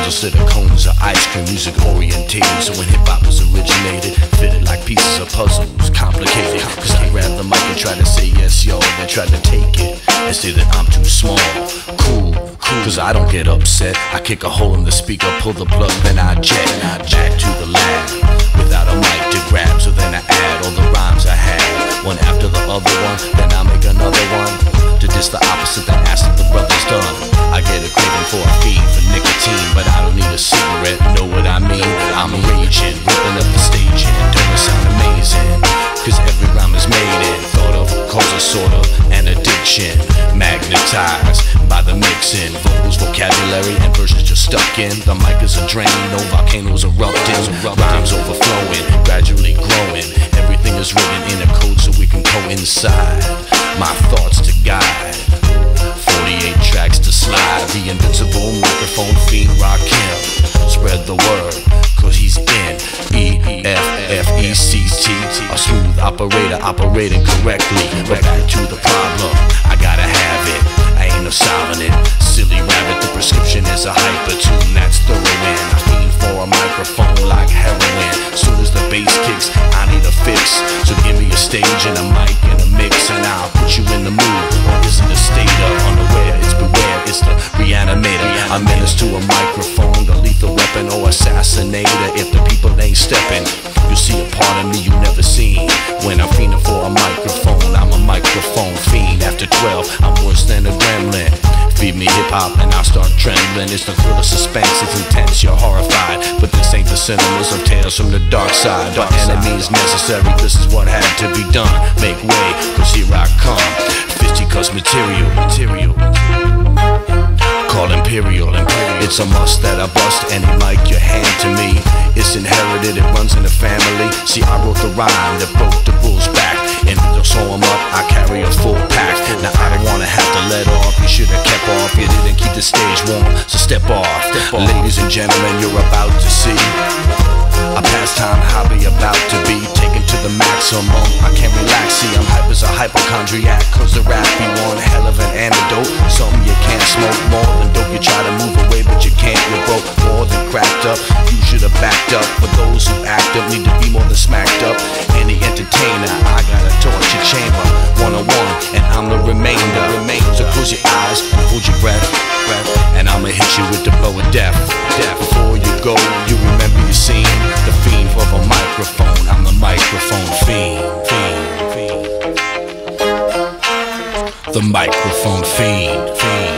or silicones or ice cream, music orientated. So when hip-hop was originated, fitted like pieces of puzzles, complicated. Cause I grab the mic and try to say yes, yo, then try to take it and say that I'm too small. Cool, cause I don't get upset. I kick a hole in the speaker, pull the plug, then I jet. Back to the lab, without a mic to grab. So then I add all the rhymes I had, one after the other one, then I make another one. To diss the opposite that acid the brother's done. I get a craving for a feed for nicotine, but I don't need a cigarette, know what I mean? I'm raging, ripping up the stage and don't it sound amazing? Cause every rhyme is made and thought of, causes sort of an addiction. Magnetized by the mixing, vocals, vocabulary, and verses just stuck in. The mic is a drain, no volcanoes erupting, rhymes overflowing, gradually growing. Everything is written in a code so we can coincide. My thoughts to guide, 48 tracks to slide. The invincible microphone fiend Rakim. Spread the word, cause he's in E-F-F-E-C-T. A smooth operator operating correctly. But back to the problem, I gotta have it, I ain't no solving it. Silly rabbit, the prescription is a hypertune that's thorough in. I fiend for a microphone like heroin. Soon as the bass kicks, I need a fix. So give me a stage and a mic and a mix, and I'll put you in the mood. Or is it a state of unaware? It's beware, it's the reanimator. I menace to a microphone, the lethal weapon or assassinator. If the people ain't stepping, you'll see a part of me you never seen. When I'm fiending for a microphone, I'm a microphone fiend. After 12, I'm worse than a gremlin. Feed me hip-hop and I'll start trembling. It's the thrill of suspense, it's intense, you're horrified. But this ain't the cinemas of tales from the dark side. By enemies necessary, this is what had to be done. Make way, cause here I come. Fisticuffs material. Call Imperial. It's a must that I bust any mic you hand to me. It's inherited, it runs in the family. See, I wrote the rhyme that broke the bull's back, and to sew him up, I carry a full pack. Now I don't wanna have to let off. You should've kept off, you didn't keep the stage warm, so step off. Ladies and gentlemen, you're about to see a pastime hobby about to be taken to the maximum. I can't relax, see I'm hype as a hypochondriac, cause the rap be one hell of an antidote. Something you can't smoke, more than dope. You try to move away but you can't, you're broke. More than cracked up, you should've backed up. For those who act up, need to be more than smacked up. Any entertainer, I got a torture chamber, one-on-one, and I'm the remainder. So close your eyes and hold your breath, and I'ma hit you with the blow of death. Before you go, you remember your scene. The fiend for the microphone, I'm the microphone fiend. The microphone fiend.